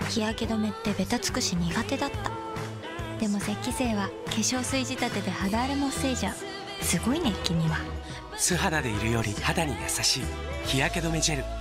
日焼け止めってベタつくし苦手だった。でも石器精は化粧水仕立てで肌荒れも防いじゃう。すごいね君は。 素肌でいるより肌に優しい日焼け止めジェル。